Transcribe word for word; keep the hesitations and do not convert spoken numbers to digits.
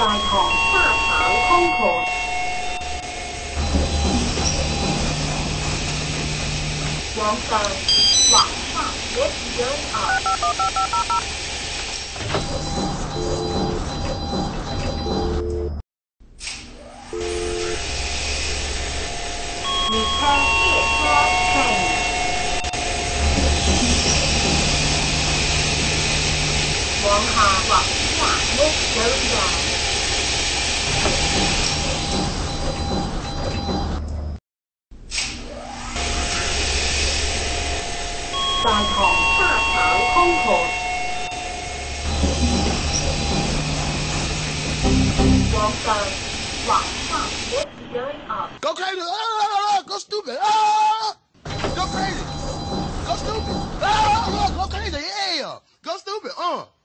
大堂大堂空口。往上，往上，Lift going up。女车列车 train。往下往下 ，Lift going down。大堂大堂空口。往上，往上 ，Lift going up。 Go crazy! Ah, go stupid! Ah, go crazy! Go stupid! Ah, go crazy! Yeah! Go stupid! Uh.